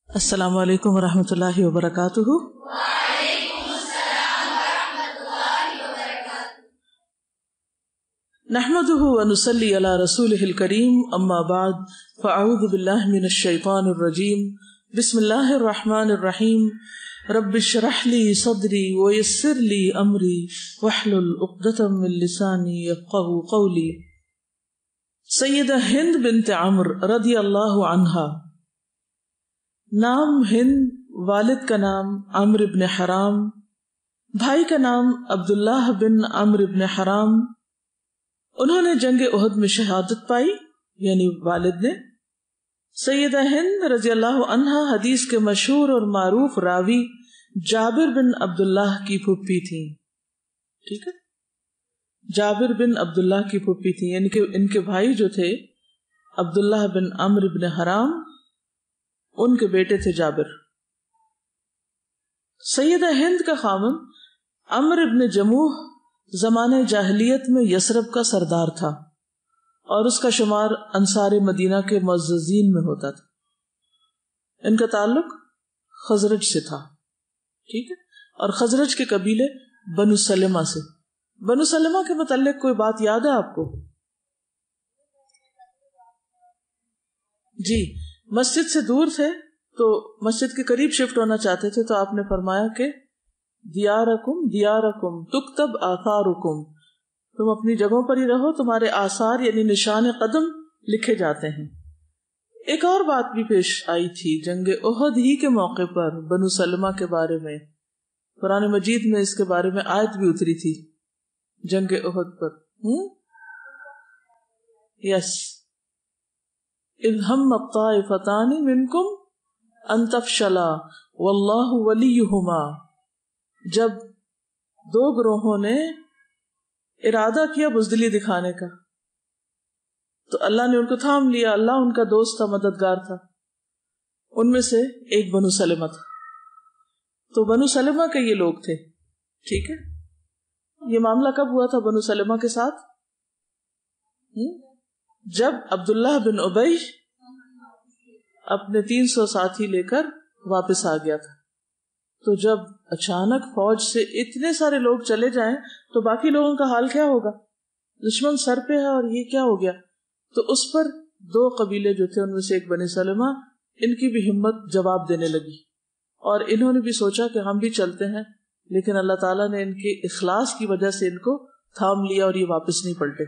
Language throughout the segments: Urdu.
السلام علیکم ورحمۃ اللہ وبرکاتہ۔ نحمده ونصلي على رسوله الكريم، اما بعد فاعوذ باللہ من الشیطان الرجیم، بسم اللہ الرحمن الرحیم۔ رب اشرح لي صدری ويسر لي امری واحلل عقدۃ من لسانی یفقهوا قولی۔ سیدہ ہند بنت عمرو رضی اللہ عنہا، نام ہند، والد کا نام عمرو بن حرام، بھائی کا نام عبداللہ بن عمرو بن حرام۔ انہوں نے جنگ احد میں شہادت پائی، یعنی والد نے۔ سیدہ ہند رضی اللہ عنہا حدیث کے مشہور اور معروف راوی جابر بن عبداللہ کی پھوپھی تھیں۔ ٹھیک ہے، جابر بن عبداللہ کی پھوپھی تھیں، یعنی کہ ان کے بھائی جو تھے عبداللہ بن عمرو بن حرام، ان کے بیٹے تھے جابر۔ سیدہ ہند کا خاوند عمرو بن جموح زمانے جاہلیت میں یثرب کا سردار تھا، اور اس کا شمار انصار مدینہ کے معززین میں ہوتا تھا۔ ان کا تعلق خزرج سے تھا، ٹھیک ہے، اور خزرج کے قبیلے بنو سلمہ سے۔ بنو سلمہ کے متعلق کوئی بات یاد ہے آپ کو؟ جی، مسجد سے دور تھے تو مسجد کے قریب شفٹ ہونا چاہتے تھے، تو آپ نے فرمایا کہ دیارکم دیارکم تکتب آثارکم، تم اپنی جگہوں پر ہی رہو، تمہارے آثار یعنی نشان قدم لکھے جاتے ہیں۔ ایک اور بات بھی پیش آئی تھی جنگ احد ہی کے موقع پر بنو سلمہ کے بارے میں، قرآن مجید میں اس کے بارے میں آیت بھی اتری تھی جنگ احد پر۔ یس، اذ ہم الطائفتان منکم ان تفشلا واللہ ولیہما، جب دو گروہوں نے ارادہ کیا بزدلی دکھانے کا تو اللہ نے ان کو تھام لیا، اللہ ان کا دوست تھا، مددگار تھا۔ ان میں سے ایک بنو سلمہ تھا، تو بنو سلمہ کے یہ لوگ تھے، ٹھیک ہے۔ یہ معاملہ کب ہوا تھا بنو سلمہ کے ساتھ؟ جب عبداللہ بن ابی اپنے 300 ساتھی لے کر واپس آ گیا تھا، تو جب اچانک فوج سے اتنے سارے لوگ چلے جائیں تو باقی لوگوں کا حال کیا ہوگا؟ دشمن سر پہ ہے اور یہ کیا ہو گیا؟ تو اس پر دو قبیلے جو تھے ان میں سے ایک بنی سلمہ، ان کی بھی ہمت جواب دینے لگی، اور انہوں نے بھی سوچا کہ ہم بھی چلتے ہیں، لیکن اللہ تعالیٰ نے ان کے اخلاص کی وجہ سے ان کو تھام لیا اور یہ واپس نہیں پلٹے۔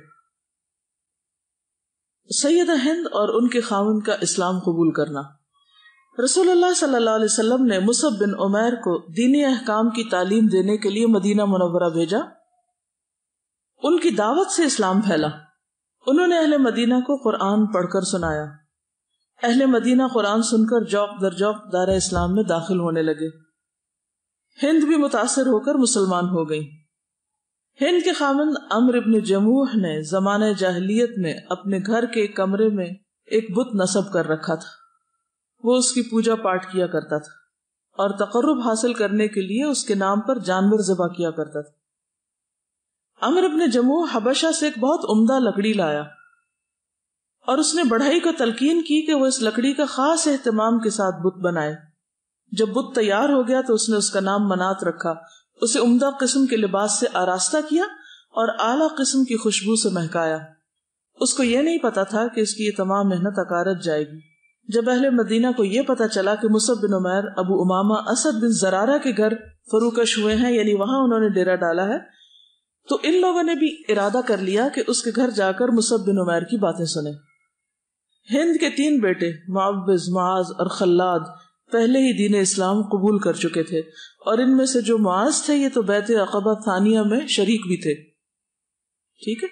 سیدہ ہند اور ان کے خاوند کا اسلام قبول کرنا۔ رسول اللہ صلی اللہ علیہ وسلم نے مصعب بن عمیر کو دینی احکام کی تعلیم دینے کے لیے مدینہ منورہ بھیجا۔ ان کی دعوت سے اسلام پھیلا۔ انہوں نے اہل مدینہ کو قرآن پڑھ کر سنایا۔ اہل مدینہ قرآن سن کر جوق در جوق دار اسلام میں داخل ہونے لگے۔ ہند بھی متاثر ہو کر مسلمان ہو گئی۔ ہند کے خاوند عمرو بن جموح نے زمانہ جاہلیت میں اپنے گھر کے ایک کمرے میں ایک بت نصب کر رکھا تھا۔ وہ اس کی پوجا پاٹ کیا کرتا تھا اور تقرب حاصل کرنے کے لیے اس کے نام پر جانور ذبح کیا کرتا تھا۔ عمرو بن جموح حبشہ سے ایک بہت عمدہ لکڑی لایا اور اس نے بڑھئی کو تلقین کی کہ وہ اس لکڑی کا خاص اہتمام کے ساتھ بت بنائے۔ جب بت تیار ہو گیا تو اس نے اس کا نام منات رکھا، اسے عمدہ قسم کے لباس سے آراستہ کیا اور اعلیٰ قسم کی خوشبو سے مہکایا۔ اس کو یہ نہیں پتا تھا کہ اس کی یہ تمام محنت اکارت جائے گی۔ جب اہل مدینہ کو یہ پتا چلا کہ مصعب بن عمیر ابو امامہ اسد بن زرارہ کے گھر فروکش ہوئے ہیں، یعنی وہاں انہوں نے ڈیرا ڈالا ہے، تو ان لوگوں نے بھی ارادہ کر لیا کہ اس کے گھر جا کر مصعب بن عمیر کی باتیں سنیں۔ ہند کے 3 بیٹے معوذ، معاذ اور خلاد پہلے ہی دین اسلام قبول کر چکے تھے، اور ان میں سے جو معاذ تھے یہ تو بیعت عقبہ ثانیہ میں شریک بھی تھے، ٹھیک ہے۔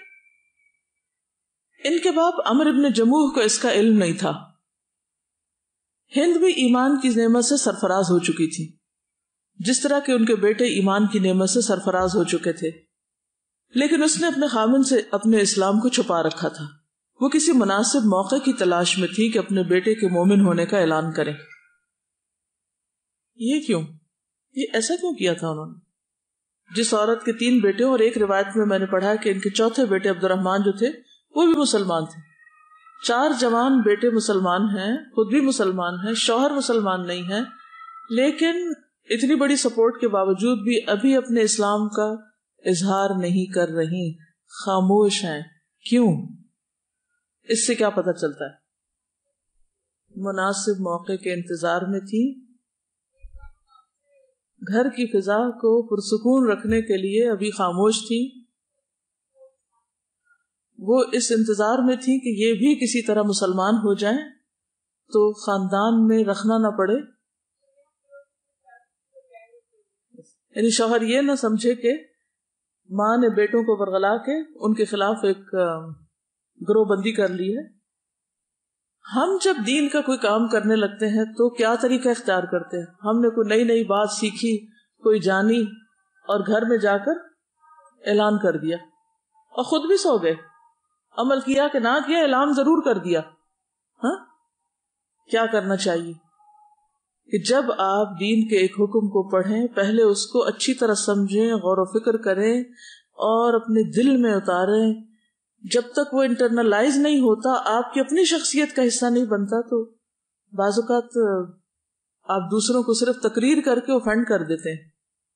ان کے باپ عمرو بن جموح کو اس کا علم نہیں تھا۔ ہند بھی ایمان کی نعمت سے سرفراز ہو چکی تھی، جس طرح کہ ان کے بیٹے ایمان کی نعمت سے سرفراز ہو چکے تھے، لیکن اس نے اپنے خاوند سے اپنے اسلام کو چھپا رکھا تھا۔ وہ کسی مناسب موقع کی تلاش میں تھی کہ اپنے بیٹے کے مومن ہونے کا اعلان کریں۔ یہ کیوں؟ یہ ایسا کیوں کیا تھا انہوں نے؟ جس عورت کے 3 بیٹے اور ایک روایت میں نے پڑھا کہ ان کے چوتھے بیٹے عبد الرحمن جو تھے وہ بھی مسلمان تھے، 4 جوان بیٹے مسلمان ہیں، خود بھی مسلمان ہیں، شوہر مسلمان نہیں ہے، لیکن اتنی بڑی سپورٹ کے باوجود بھی ابھی اپنے اسلام کا اظہار نہیں کر رہی، خاموش ہیں. کیوں؟ اس سے کیا پتہ چلتا ہے؟ مناسب موقع کے انتظار میں تھی، گھر کی فضا کو پرسکون رکھنے کے لیے ابھی خاموش تھی. وہ اس انتظار میں تھی کہ یہ بھی کسی طرح مسلمان ہو جائیں تو خاندان میں رکھنا نہ پڑے. یعنی شوہر یہ نہ سمجھے کہ ماں نے بیٹوں کو برگلا کے ان کے خلاف ایک گروہ بندی کر لی ہے. ہم جب دین کا کوئی کام کرنے لگتے ہیں تو کیا طریقہ اختیار کرتے ہیں؟ ہم نے کوئی نئی بات سیکھی، کوئی جانی، اور گھر میں جا کر اعلان کر دیا اور خود بھی سو گئے. عمل کیا کہ نہ کیا، اعلان ضرور کر دیا. ہاں، کیا کرنا چاہیے کہ جب آپ دین کے ایک حکم کو پڑھیں، پہلے اس کو اچھی طرح سمجھیں، غور و فکر کریں اور اپنے دل میں اتاریں. جب تک وہ انٹرنلائز نہیں ہوتا، آپ کی اپنی شخصیت کا حصہ نہیں بنتا، تو بعض اوقات آپ دوسروں کو صرف تقریر کر کے اوفینڈ کر دیتے ہیں.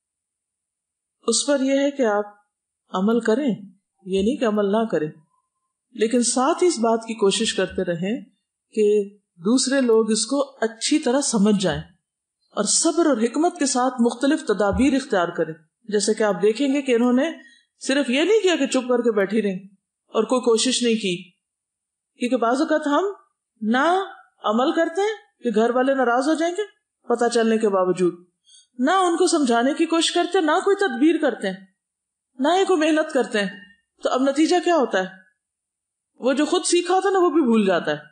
اس پر یہ ہے کہ آپ عمل کریں، یہ نہیں کہ عمل نہ کریں، لیکن ساتھ ہی اس بات کی کوشش کرتے رہیں کہ دوسرے لوگ اس کو اچھی طرح سمجھ جائیں اور صبر اور حکمت کے ساتھ مختلف تدابیر اختیار کریں. جیسے کہ آپ دیکھیں گے کہ انہوں نے صرف یہ نہیں کیا کہ چپ کر کے بیٹھی رہیں اور کوئی کوشش نہیں کی، کیونکہ بعض اوقات ہم نہ عمل کرتے ہیں کہ گھر والے ناراض ہو جائیں گے پتہ چلنے کے باوجود، نہ ان کو سمجھانے کی کوشش کرتے، نہ کوئی تدبیر کرتے ہیں، نہ ہی کوئی محنت کرتے ہیں. تو اب نتیجہ کیا ہوتا ہے؟ وہ جو خود سیکھا ہوتا ہے نا، وہ بھی بھول جاتا ہے.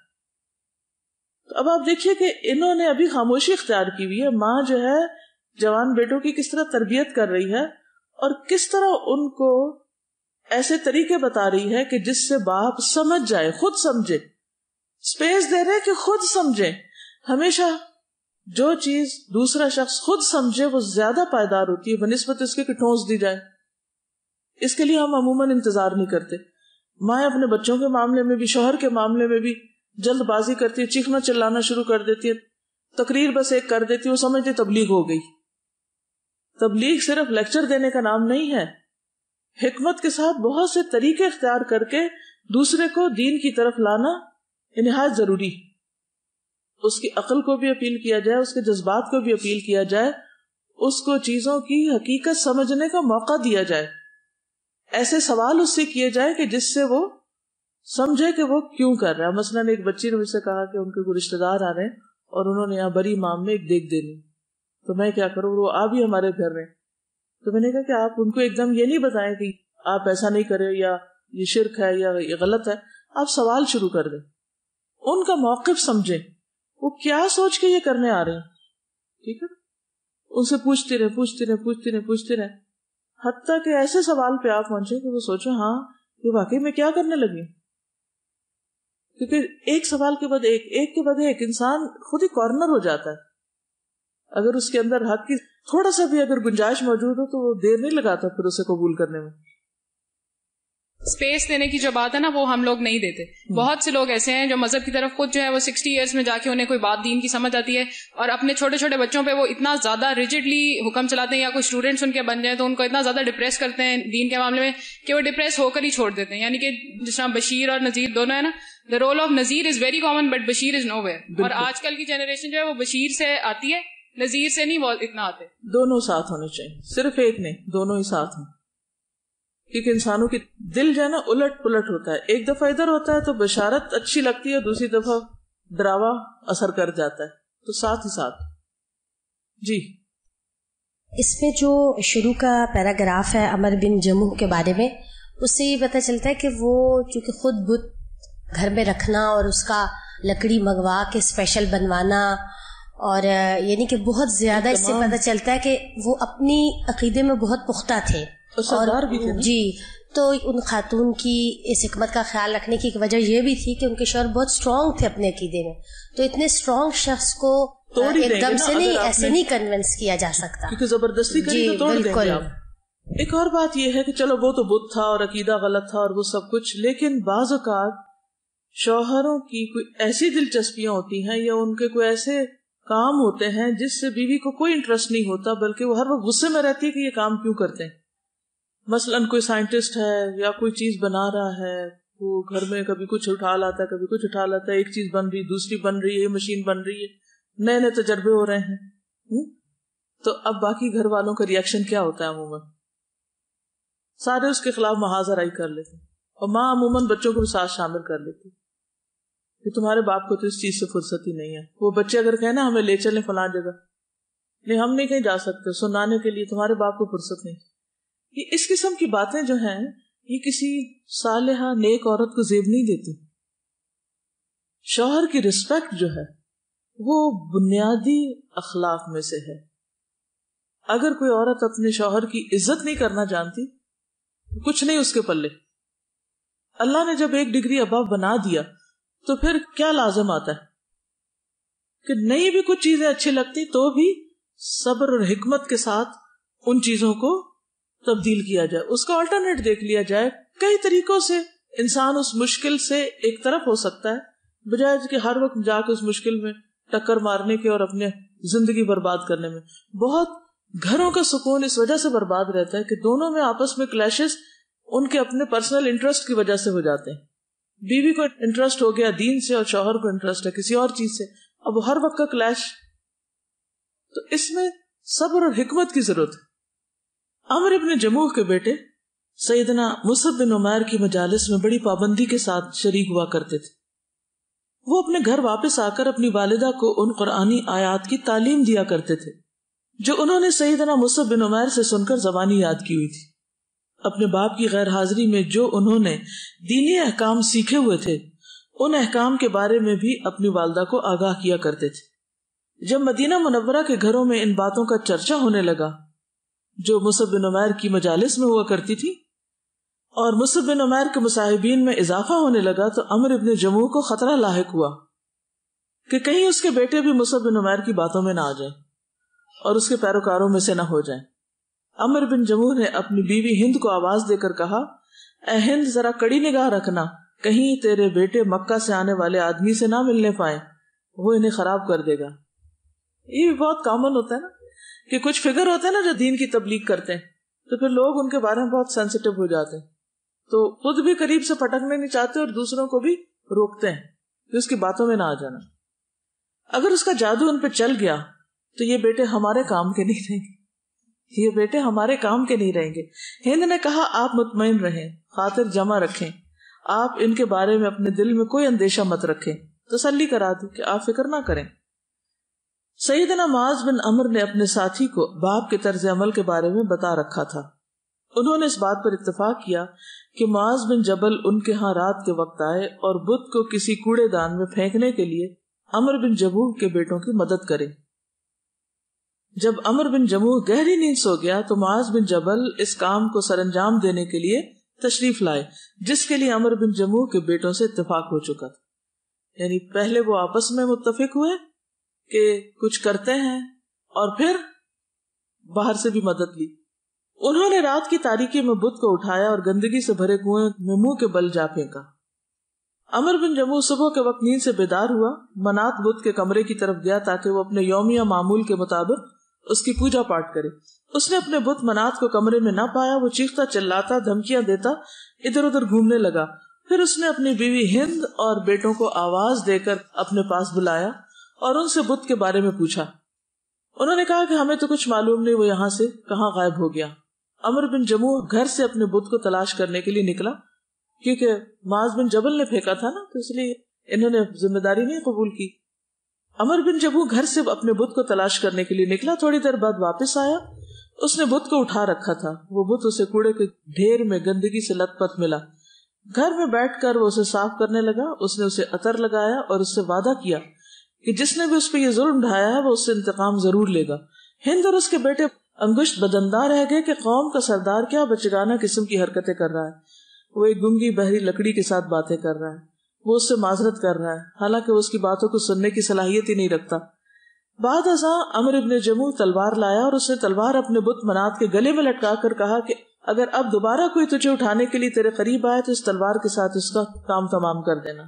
تو اب آپ دیکھیے کہ انہوں نے ابھی خاموشی اختیار کی ہوئی ہے. ماں جو ہے جوان بیٹوں کی کس طرح تربیت کر رہی ہے اور کس طرح ان کو ایسے طریقے بتا رہی ہے کہ جس سے باپ سمجھ جائے، خود سمجھے. اسپیس دے رہے کہ خود سمجھے. ہمیشہ جو چیز دوسرا شخص خود سمجھے وہ زیادہ پائیدار ہوتی ہے بنسبت اس کے کہ ٹھونس دی جائے. اس کے لیے ہم عموماً انتظار نہیں کرتے. مائیں اپنے بچوں کے معاملے میں بھی، شوہر کے معاملے میں بھی جلد بازی کرتی ہے، چیخنا چلانا شروع کر دیتی ہے، تقریر بس ایک کر دیتی ہے، وہ سمجھتی تبلیغ ہو گئی. تبلیغ صرف لیکچر دینے کا نام نہیں ہے. حکمت کے ساتھ بہت سے طریقے اختیار کر کے دوسرے کو دین کی طرف لانا نہایت ضروری. اس کی عقل کو بھی اپیل کیا جائے، اس کے جذبات کو بھی اپیل کیا جائے، اس کو چیزوں کی حقیقت سمجھنے کا موقع دیا جائے. ایسے سوال اس سے کیے جائے کہ جس سے وہ سمجھے کہ وہ کیوں کر رہا ہے. مثلاً ایک بچی نے مجھ سے کہا کہ ان کے کوئی رشتے دار آ رہے ہیں اور انہوں نے یہاں بڑی امام میں ایک دیگ دینی، تو میں کیا کروں، وہ آ بھی ہمارے گھر میں. تو میں نے کہا کہ آپ ان کو ایک دم یہ نہیں بتائیں کہ آپ ایسا نہیں کرے یا یہ شرک ہے یا یہ غلط ہے. آپ سوال شروع کر دیں، ان کا موقف سمجھیں، وہ کیا سوچ کے یہ کرنے آ رہے ہیں. ٹھیک ہے، ان سے پوچھتے رہیں حتیٰ کہ ایسے سوال پہ آپ پہنچے کہ وہ سوچے ہاں یہ واقعی میں کیا کرنے لگی. کیونکہ ایک سوال کے بعد ایک کے بعد ایک انسان خود ہی کارنر ہو جاتا ہے. اگر اس کے اندر حق کی تھوڑا سا بھی اگر گنجائش موجود ہو تو وہ دیر نہیں لگاتا پھر اسے قبول کرنے میں. اسپیس دینے کی جو بات ہے نا وہ ہم لوگ نہیں دیتے. بہت سے لوگ ایسے ہیں جو مذہب کی طرف خود جو ہے وہ 60 ایئرس میں جا کے انہیں کوئی بات دین کی سمجھ آتی ہے اور اپنے چھوٹے چھوٹے بچوں پہ وہ اتنا زیادہ ریجڈلی حکم چلاتے ہیں، یا کوئی اسٹوڈینٹس ان کے بن جائیں تو ان کو اتنا زیادہ ڈپریس کرتے ہیں دین کے معاملے میں کہ وہ ڈپریس ہو کر ہی چھوڑ دیتے ہیں. یعنی کہ جس طرح بشیر اور نذیر دونوں ہے نا، the role of Nazir is very common but Bashir is nowhere. اور آج کل کی جنریشن جو ہے وہ بشیر سے آتی ہے، نذیر سے نہیں اتنا آتے. دونوں ساتھ ہونے چاہیے، صرف ایک نہیں، دونوں ہی ساتھ ہیں. کیونکہ انسانوں کی دل جو ہے نا الٹ پلٹ ہوتا ہے. ایک دفعہ ادھر ہوتا ہے تو بشارت اچھی لگتی ہے، دوسری دفعہ ڈراوا اثر کر جاتا ہے. تو ساتھ ہی ساتھ. جی، اس میں جو شروع کا پیراگراف ہے عمر بن جموح کے بارے میں، اس سے یہ پتہ چلتا ہے کہ وہ چونکہ خود بت گھر میں رکھنا اور اس کا لکڑی منگوا کے اسپیشل بنوانا، اور یعنی کہ بہت زیادہ اس سے پتہ چلتا ہے کہ وہ اپنی عقیدے میں بہت پختہ تھے. اور جی، تو ان خاتون کی اس حکمت کا خیال رکھنے کی ایک وجہ یہ بھی تھی کہ ان کے شوہر بہت اسٹرانگ تھے اپنے عقیدے میں. تو اتنے اسٹرانگ شخص کو ایک دم سے نہیں ایسے نہیں کنونس کیا جا سکتا، کیونکہ زبردستی کری تو توڑ دیں گے آپ. ایک اور بات یہ ہے کہ چلو وہ تو بت تھا اور عقیدہ غلط تھا اور وہ سب کچھ، لیکن بعض اوقات شوہروں کی کوئی ایسی دلچسپیاں ہوتی ہیں یا ان کے کوئی ایسے کام ہوتے ہیں جس سے بیوی کو کوئی انٹرسٹ نہیں ہوتا، بلکہ وہ ہر وقت غصے میں رہتی ہے کہ یہ کام کیوں کرتے ہیں. مثلاً کوئی سائنٹسٹ ہے یا کوئی چیز بنا رہا ہے، وہ گھر میں کبھی کچھ اٹھا لاتا ہے، کبھی کچھ اٹھا لاتا ہے، ایک چیز بن رہی، دوسری بن رہی ہے، مشین بن رہی ہے، نئے نئے تجربے ہو رہے ہیں. تو اب باقی گھر والوں کا ریئیکشن کیا ہوتا ہے؟ عموماً سارے اس کے خلاف محاذ آرائی کر لیتے ہیں، اور ماں عموماً بچوں کو بھی ساتھ شامل کر لیتی کہ تمہارے باپ کو تو اس چیز سے فرصت ہی نہیں ہے. وہ بچے اگر کہیں نا ہمیں لے چلیں فلاں جگہ، نہیں ہم نہیں کہیں جا سکتے، سنانے کے لیے تمہارے باپ کو فرصت نہیں. یہ اس قسم کی باتیں جو ہیں یہ کسی صالحہ نیک عورت کو زیب نہیں دیتی. شوہر کی رسپیکٹ جو ہے وہ بنیادی اخلاق میں سے ہے. اگر کوئی عورت اپنے شوہر کی عزت نہیں کرنا جانتی، کچھ نہیں اس کے پلے. اللہ نے جب 1 ڈگری ابو بنا دیا تو پھر کیا لازم آتا ہے کہ نہیں بھی کچھ چیزیں اچھی لگتی تو بھی صبر اور حکمت کے ساتھ ان چیزوں کو تبدیل کیا جائے، اس کا آلٹرنیٹ دیکھ لیا جائے. کئی طریقوں سے انسان اس مشکل سے ایک طرف ہو سکتا ہے، بجائے کہ ہر وقت جا کے اس مشکل میں ٹکر مارنے کے اور اپنے زندگی برباد کرنے میں. بہت گھروں کا سکون اس وجہ سے برباد رہتا ہے کہ دونوں میں آپس میں کلیشز ان کے اپنے پرسنل انٹرسٹ کی وجہ سے ہو جاتے ہیں. بیوی کو انٹرسٹ ہو گیا دین سے اور شوہر کو انٹرسٹ ہے کسی اور چیز سے، اب ہر وقت کا کلیش. تو اس میں صبر اور حکمت کی ضرورت ہے. عمر ابن جموح کے بیٹے سیدنا مصعب بن عمیر کی مجالس میں بڑی پابندی کے ساتھ شریک ہوا کرتے تھے. وہ اپنے گھر واپس آ کر اپنی والدہ کو ان قرآنی آیات کی تعلیم دیا کرتے تھے جو انہوں نے سیدنا مصعب بن عمیر سے سن کر زبانی یاد کی ہوئی تھی. اپنے باپ کی غیر حاضری میں جو انہوں نے دینی احکام سیکھے ہوئے تھے ان احکام کے بارے میں بھی اپنی والدہ کو آگاہ کیا کرتے تھے. جب مدینہ منورہ کے گھروں میں ان باتوں کا چرچا ہونے لگا جو مصعب بن عمیر کی مجالس میں ہوا کرتی تھی اور مصعب بن عمیر کے مصاحبین میں اضافہ ہونے لگا، تو عمر ابن جموح کو خطرہ لاحق ہوا کہ کہیں اس کے بیٹے بھی مصعب بن عمیر کی باتوں میں نہ آ جائیں اور اس کے پیروکاروں میں سے نہ ہو جائیں. عمر بن جموح نے اپنی بیوی ہند کو آواز دے کر کہا، اے ہند ذرا کڑی نگاہ رکھنا، کہیں تیرے بیٹے مکہ سے آنے والے آدمی سے نہ ملنے پائیں، وہ انہیں خراب کر دے گا. یہ بھی بہت کامن ہوتا ہے نا کہ کچھ فگر ہوتے ہیں نا جو دین کی تبلیغ کرتے ہیں تو پھر لوگ ان کے بارے میں بہت سینسیٹیو ہو جاتے ہیں، تو خود بھی قریب سے پٹکنے نہیں چاہتے اور دوسروں کو بھی روکتے ہیں کہ اس کی باتوں میں نہ آ جانا. اگر اس کا جادو ان پہ چل گیا تو یہ بیٹے ہمارے کام کے نہیں رہیں گے، یہ بیٹے ہمارے کام کے نہیں رہیں گے. ہند نے کہا، آپ مطمئن رہیں، خاطر جمع رکھیں، آپ ان کے بارے میں اپنے دل میں کوئی اندیشہ مت رکھیں. تسلی کرا دی کہ آپ فکر نہ کریں. سیدنا معاذ بن عمر نے اپنے ساتھی کو باپ کے طرز عمل کے بارے میں بتا رکھا تھا. انہوں نے اس بات پر اتفاق کیا کہ معاذ بن جبل ان کے ہاں رات کے وقت آئے اور بت کو کسی کوڑے دان میں پھینکنے کے لیے عمر بن جموح کے بیٹوں کی مدد کرے. جب عمر بن جموح گہری نیند سو گیا تو معاذ بن جبل اس کام کو سر انجام دینے کے لیے تشریف لائے جس کے لیے عمر بن جموح کے بیٹوں سے اتفاق ہو چکا تھا. یعنی پہلے وہ آپس میں متفق ہوئے کہ کچھ کرتے ہیں اور پھر باہر سے بھی مدد لی. انہوں نے رات کی تاریکی میں بت کو اٹھایا اور گندگی سے بھرے کنویں میں منہ کے بل جا پھینکا. عمر بن جموح صبح کے وقت نیند سے بیدار ہوا، منات بت کے کمرے کی طرف گیا تاکہ وہ اپنے یومیہ معمول کے مطابق اس کی پوجا پاٹ کرے. اس نے اپنے بت منات کو کمرے میں نہ پایا. وہ چیختا چلاتا دھمکیاں دیتا ادھر ادھر گھومنے لگا. پھر اس نے اپنی بیوی ہند اور بیٹوں کو آواز دے کر اپنے پاس بلایا اور ان سے بت کے بارے میں پوچھا. انہوں نے کہا کہ ہمیں تو کچھ معلوم نہیں وہ یہاں سے کہاں غائب ہو گیا. عمر بن جموح گھر سے اپنے بت کو تلاش کرنے کے لیے نکلا کیونکہ معاذ بن جبل نے پھینکا تھا نا، تو اس لیے انہوں نے ذمہ داری نہیں قبول کی. عمر بن جموح گھر سے اپنے بت کو تلاش کرنے کے لیے نکلا. تھوڑی دیر بعد واپس آیا. اس نے بت کو اٹھا رکھا تھا. وہ بت اسے کوڑے کے ڈھیر میں گندگی سے لت پت ملا. گھر میں بیٹھ کر وہ اسے صاف کرنے لگا. اس نے اسے عطر لگایا اور اس سے وعدہ کیا کہ جس نے بھی اس پہ یہ ظلم ڈھایا ہے وہ اس سے انتقام ضرور لے گا. ہند اور اس کے بیٹے انگشت بدندار رہ گئے کہ قوم کا سردار کیا بچگانہ قسم کی حرکتیں کر رہا ہے. وہ ایک گنگی بہری لکڑی کے ساتھ باتیں کر رہا ہے. وہ اس سے معذرت کر رہا ہے حالانکہ وہ اس کی باتوں کو سننے کی صلاحیت ہی نہیں رکھتا. بعد ازاں عمر ابن جموح تلوار لایا اور اس نے تلوار اپنے بت منات کے گلے میں لٹکا کر کہا کہ اگر اب دوبارہ کوئی تجھے اٹھانے کے لیے تیرے قریب آئے تو اس تلوار کے ساتھ اس کا کام تمام کر دینا.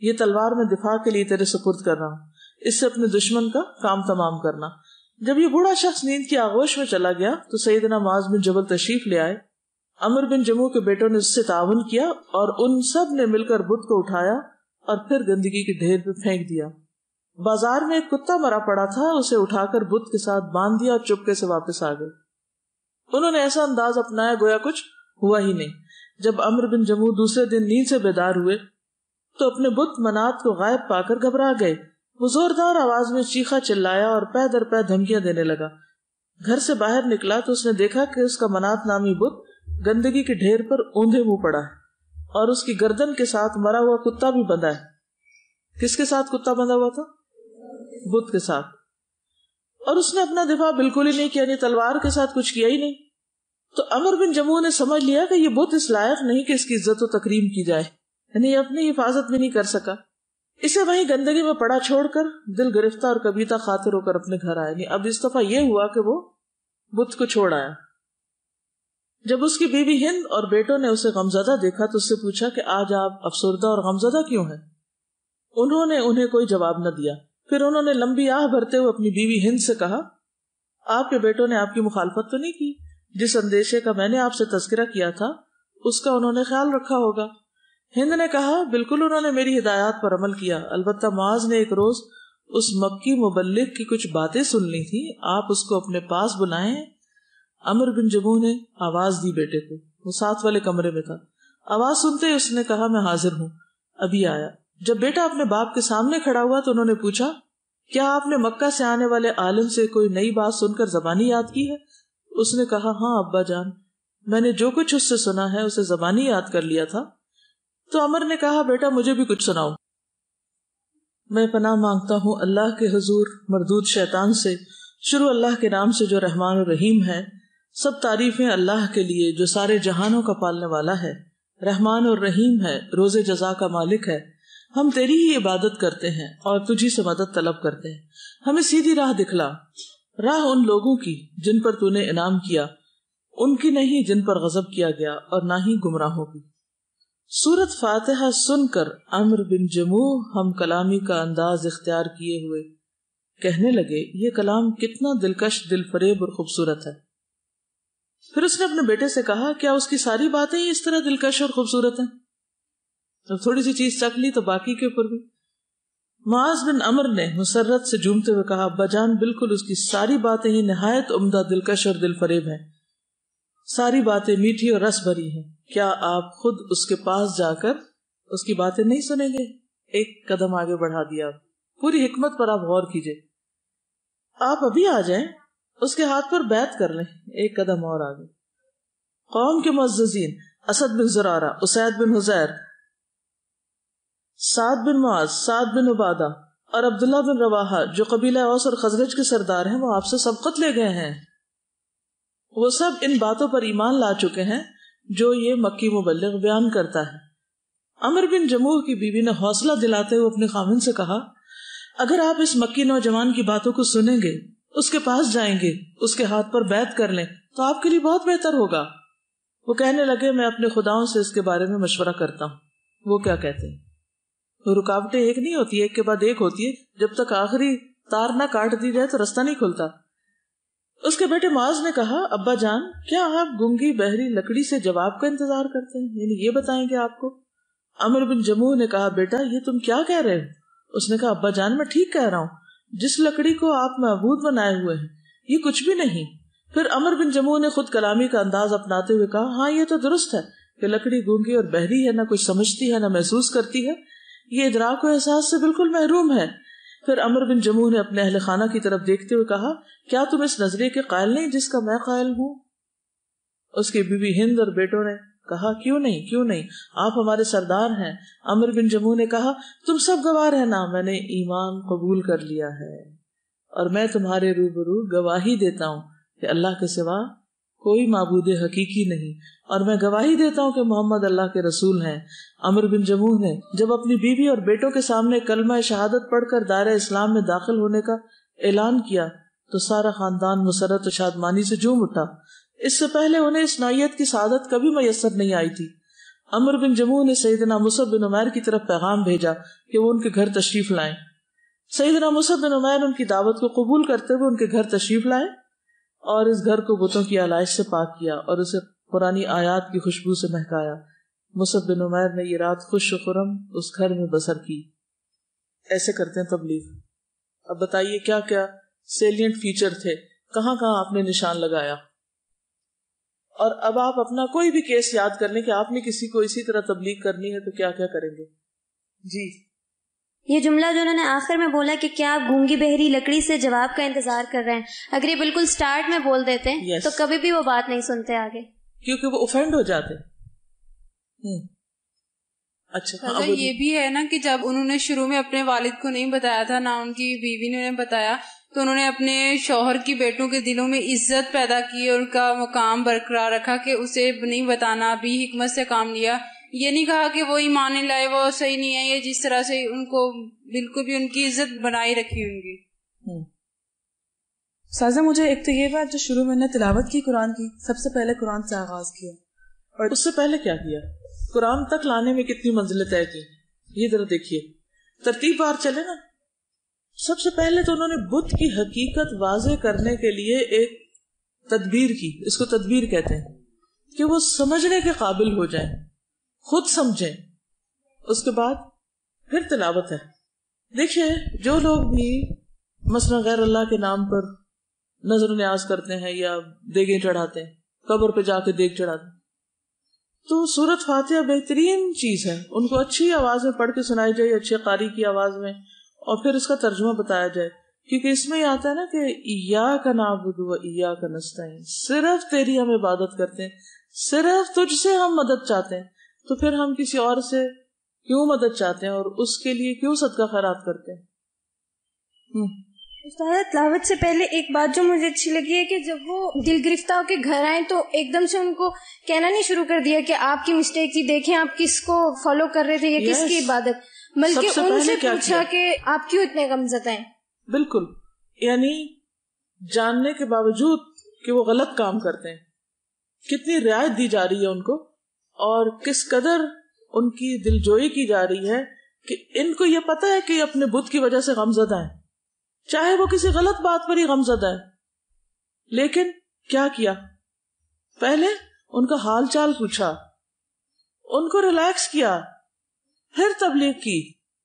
یہ تلوار میں دفاع کے لیے تیرے سپرد کر رہا ہوں، اس سے اپنے دشمن کا کام تمام کرنا۔ جب یہ بوڑھا شخص نیند کی آغوش میں چلا گیا تو سیدنا معاذ بن جبل تشریف لے آئے۔ عمر بن جموح کے بیٹوں نے اس سے تعاون کیا اور ان سب نے مل کر بت کو اٹھایا اور پھر گندگی کے ڈھیر پہ پھینک دیا۔ بازار میں ایک کتا مرا پڑا تھا، اسے اٹھا کر بت کے ساتھ باندھ دیا اور چپکے سے واپس آ گئے۔ انہوں نے ایسا انداز اپنایا گویا کچھ ہوا ہی نہیں۔ جب عمر بن جموح دوسرے دن نیند سے بیدار ہوئے تو اپنے بت منات کو غائب پا کر گھبرا گئے۔ وہ زوردار آواز میں چیخا چلایا اور پے در پے دھمکیاں دینے لگا۔ گھر سے باہر نکلا تو اس نے دیکھا کہ اس کا منات نامی بت گندگی کے ڈھیر پر اوندھے منہ پڑا ہے اور اس کی گردن کے ساتھ مرا ہوا کتا بھی بندھا ہے۔ کس کے ساتھ کتا بندھا ہوا تھا؟ بت کے ساتھ۔ اور اس نے اپنا دفاع بالکل ہی نہیں کیا، یعنی تلوار کے ساتھ کچھ کیا ہی نہیں۔ تو عمر بن جموح نے سمجھ لیا کہ یہ بت اس لائق نہیں کہ اس کی عزت و تکریم کی جائے، یعنی یہ اپنی حفاظت بھی نہیں کر سکا۔ اسے وہیں گندگی میں پڑا چھوڑ کر دل گرفتہ اور کبیتہ خاطر ہو کر اپنے گھر آیا۔ یعنی اب اس دفعہ یہ ہوا کہ وہ بت کو چھوڑ آیا۔ جب اس کی بیوی ہند اور بیٹوں نے اسے غمزدہ دیکھا تو اس سے پوچھا کہ آج آپ افسردہ اور غمزدہ کیوں ہیں؟ انہوں نے انہیں کوئی جواب نہ دیا۔ پھر انہوں نے لمبی آہ بھرتے ہوئے اپنی بیوی ہند سے کہا، آپ کے بیٹوں نے آپ کی مخالفت تو نہیں کی؟ جس اندیشے کا میں نے آپ سے تذکرہ کیا تھا اس کا انہوں نے خیال رکھا ہوگا۔ ہند نے کہا، بالکل انہوں نے میری ہدایات پر عمل کیا، البتہ معاذ نے ایک روز اس مکی مبلغ کی کچھ باتیں سن لی تھی، آپ اس کو اپنے پاس بلائیں۔ عمر بن جموح نے آواز دی بیٹے کو، وہ ساتھ والے کمرے میں تھا۔ آواز سنتے ہی اس نے کہا، میں حاضر ہوں، ابھی آیا۔ جب بیٹا اپنے باپ کے سامنے کھڑا ہوا تو انہوں نے پوچھا، کیا آپ نے مکہ سے آنے والے عالم سے کوئی نئی بات سن کر زبانی یاد کی ہے؟ اس نے کہا، ہاں ابا جان، میں نے جو کچھ اس سے سنا ہے اسے زبانی یاد کر لیا تھا۔ تو عمر نے کہا، بیٹا مجھے بھی کچھ سناؤ۔ میں پناہ مانگتا ہوں اللہ کے حضور مردود شیطان سے، شروع اللہ کے نام سے جو رحمان اور رحیم ہے۔ سب تعریفیں اللہ کے لیے جو سارے جہانوں کا پالنے والا ہے، رحمان اور رحیم ہے، روز جزا کا مالک ہے۔ ہم تیری ہی عبادت کرتے ہیں اور تجھی سے مدد طلب کرتے ہیں۔ ہمیں سیدھی راہ دکھلا، راہ ان لوگوں کی جن پر تو نے انعام کیا، ان کی نہیں جن پر غضب کیا گیا، اور نہ ہی گمراہوں کی۔ سورت فاتحہ سن کر عمر بن جموح ہم کلامی کا انداز اختیار کیے ہوئے کہنے لگے، یہ کلام کتنا دلکش، دل فریب اور خوبصورت ہے۔ پھر اس نے اپنے بیٹے سے کہا، کیا اس کی ساری باتیں ہی اس طرح دلکش اور خوبصورت ہیں؟ جب تھوڑی سی چیز چکھ لی تو باقی کے اوپر بھی۔ معاذ بن عمر نے مسرت سے جھومتے ہوئے کہا، ابا جان بالکل اس کی ساری باتیں ہی نہایت عمدہ، دلکش اور دل فریب ہیں، ساری باتیں میٹھی اور رس بھری ہیں۔ کیا آپ خود اس کے پاس جا کر اس کی باتیں نہیں سنیں گے؟ ایک قدم آگے بڑھا دیا، پوری حکمت پر آپ غور کیجئے۔ آپ ابھی آ جائیں، اس کے ہاتھ پر بیعت کر لیں، ایک قدم اور آگے۔ قوم کے معززین اسد بن زرارہ، اسید بن حزیر، سعد بن معاذ، سعد بن عبادہ اور عبداللہ بن رواحہ جو قبیلہ اوس اور خزرج کے سردار ہیں، وہ آپ سے سبقت لے گئے ہیں۔ وہ سب ان باتوں پر ایمان لا چکے ہیں جو یہ مکی مبلغ بیان کرتا ہے۔ عمر بن جموح کی بیوی نے حوصلہ دلاتے ہوئے اپنے خاوند سے کہا، اگر آپ اس مکی نوجوان کی باتوں کو سنیں گے، اس کے پاس جائیں گے، اس کے ہاتھ پر بیعت کر لیں تو آپ کے لیے بہت بہتر ہوگا۔ وہ کہنے لگے، میں اپنے خداؤں سے اس کے بارے میں مشورہ کرتا ہوں۔ وہ کیا کہتے ہیں؟ رکاوٹیں ایک نہیں ہوتی، ایک کے بعد ایک ہوتی ہے، جب تک آخری تار نہ کاٹ دی جائے تو راستہ نہیں کھلتا۔ اس کے بیٹے معاذ نے کہا، ابا جان کیا آپ گنگی بہری لکڑی سے جواب کا انتظار کرتے ہیں؟ یعنی یہ بتائیں گے آپ کو؟ عمر بن جموح نے کہا، بیٹا یہ تم کیا کہہ رہے ہو؟ اس نے کہا، ابا جان میں ٹھیک کہہ رہا ہوں، جس لکڑی کو آپ معبود بنائے ہوئے ہیں یہ کچھ بھی نہیں۔ پھر عمر بن جموح نے خود کلامی کا انداز اپناتے ہوئے کہا، ہاں یہ تو درست ہے کہ لکڑی گونگی اور بہری ہے، نہ کچھ سمجھتی ہے نہ محسوس کرتی ہے، یہ ادراک و احساس سے بالکل محروم ہے۔ پھر عمر بن جموح نے اپنے اہل خانہ کی طرف دیکھتے ہوئے کہا، کیا تم اس نظریے کے قائل نہیں جس کا میں قائل ہوں؟ اس کی بیوی ہند اور بیٹوں نے کہا، کیوں نہیں، کیوں نہیں، آپ ہمارے سردار ہیں۔ عمر بن جموح نے کہا، تم سب گواہ رہنا، میں نے ایمان قبول کر لیا ہے اور میں تمہارے روبرو گواہی دیتا ہوں کہ اللہ کے سوا کوئی معبود حقیقی نہیں، اور میں گواہی دیتا ہوں کہ محمد اللہ کے رسول ہیں۔ عمر بن جموح نے جب اپنی بیوی اور بیٹوں کے سامنے کلمہ شہادت پڑھ کر دائرہ اسلام میں داخل ہونے کا اعلان کیا تو سارا خاندان مسرت و شادمانی سے جھوم اٹھا۔ اس سے پہلے انہیں اس نوعیت کی سعادت کبھی میسر نہیں آئی تھی۔ عمرو بن جموح نے سیدنا مصعب بن عمیر کی طرف پیغام بھیجا کہ وہ ان کے گھر تشریف لائیں. سیدنا مصعب بن عمیر ان کی دعوت کو قبول کرتے ہوئے ان کے گھر تشریف لائے اور اس گھر کو بتوں کی آلائش سے پاک کیا اور اسے قرآنی آیات کی خوشبو سے مہکایا. مصعب بن عمیر نے یہ رات خوش و خرم اس گھر میں بسر کی. ایسے کرتے ہیں تبلیغ. اب بتائیے کیا کیا سیلینٹ فیچر تھے, کہاں کہاں آپ نے نشان لگایا. اور اب آپ اپنا کوئی بھی کیس یاد کر لیں کہ آپ نے کسی کو اسی طرح تبلیغ کرنی ہے تو کیا کیا کریں گے. جی یہ جملہ جو انہوں نے آخر میں بولا کہ کیا آپ گونگی بہری لکڑی سے جواب کا انتظار کر رہے ہیں, اگر یہ بالکل سٹارٹ میں بول دیتے ہیں تو کبھی بھی وہ بات نہیں سنتے آگے, کیونکہ وہ اوفینڈ ہو جاتے. اچھا یہ بھی ہے نا کہ جب انہوں نے شروع میں اپنے والد کو نہیں بتایا تھا, نہ ان کی بیوی نے انہیں بتایا, تو انہوں نے اپنے شوہر کی بیٹوں کے دلوں میں عزت پیدا کی اور ان کا مقام برقرار رکھا کہ اسے نہیں بتانا, بھی حکمت سے کام لیا. یہ نہیں کہا کہ وہ ایمان نہیں لائے, وہ صحیح نہیں ہے, یہ جس طرح سے ان کو بالکل بھی ان کی عزت بنائی رکھی ہوں گی. سازا مجھے ایک تو یہ بات جو شروع میں نے تلاوت کی قرآن کی, سب سے پہلے قرآن سے آغاز کیا, اور اس سے پہلے کیا کیا, قرآن تک لانے میں کتنی منزلیں طے کی. یہ ذرا دیکھیے ترتیب بار چلے نا. سب سے پہلے تو انہوں نے بت کی حقیقت واضح کرنے کے لیے ایک تدبیر کی, اس کو تدبیر کہتے ہیں, کہ وہ سمجھنے کے قابل ہو جائیں, خود سمجھیں. اس کے بعد پھر تلاوت ہے. دیکھیے جو لوگ بھی مثلا غیر اللہ کے نام پر نظر نیاز کرتے ہیں یا دیگیں چڑھاتے ہیں, قبر پہ جا کے دیگ چڑھاتے ہیں, تو سورت فاتحہ بہترین چیز ہے. ان کو اچھی آواز میں پڑھ کے سنائی جائے, اچھے قاری کی آواز میں, اور پھر اس کا ترجمہ بتایا جائے, کیونکہ اس میں یہ آتا ہے نا کہ ایاک نعبد و ایاک نستعین, صرف تیری ہم عبادت کرتے ہیں, صرف تجھ سے ہم مدد چاہتے ہیں. تو پھر ہم کسی اور سے کیوں مدد چاہتے ہیں اور اس کے لیے کیوں صدقہ خیرات کرتے ہیں. استاد تلاوت سے پہلے ایک بات جو مجھے اچھی لگی ہے کہ جب وہ دل گرفتہ ہو کے گھر آئے تو ایک دم سے ان کو کہنا نہیں شروع کر دیا کہ آپ کی مسٹیک تھی, دیکھیں آپ کس کو فالو کر رہے تھے یا کس کی عبادت, بلکہ ان سے پوچھا کہ آپ کیوں اتنے غمزدہ ہیں. بالکل, یعنی جاننے کے باوجود کہ وہ غلط کام کرتے ہیں کتنی رعایت دی جا رہی ہے ان کو, اور کس قدر ان کی دلجوئی کی جا رہی ہے کہ ان کو یہ پتا ہے کہ اپنے بت کی وجہ سے غمزدہ ہیں, چاہے وہ کسی غلط بات پر ہی غمزدہ ہے. لیکن کیا کیا, پہلے ان کا حال چال پوچھا, ان کو ریلیکس کیا, پھر تبلیغ کی.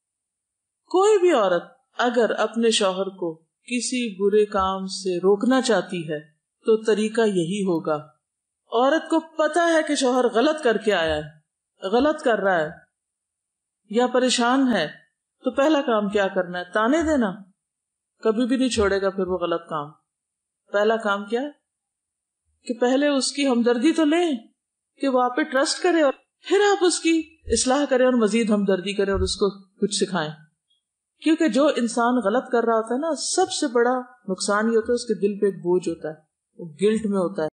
کوئی بھی عورت اگر اپنے شوہر کو کسی برے کام سے روکنا چاہتی ہے تو طریقہ یہی ہوگا. عورت کو پتا ہے کہ شوہر غلط کر کے آیا ہے, غلط کر رہا ہے یا پریشان ہے, تو پہلا کام کیا کرنا ہے, تانے دینا. کبھی بھی نہیں چھوڑے گا پھر وہ غلط کام. پہلا کام کیا ہے کہ پہلے اس کی ہمدردی تو لیں کہ وہ آپ پہ ٹرسٹ کرے, اور پھر آپ اس کی اصلاح کریں اور مزید ہمدردی کریں اور اس کو کچھ سکھائیں. کیونکہ جو انسان غلط کر رہا ہوتا ہے نا, سب سے بڑا نقصان یہ ہوتا ہے اس کے دل پہ ایک بوجھ ہوتا ہے, وہ گلٹ میں ہوتا ہے.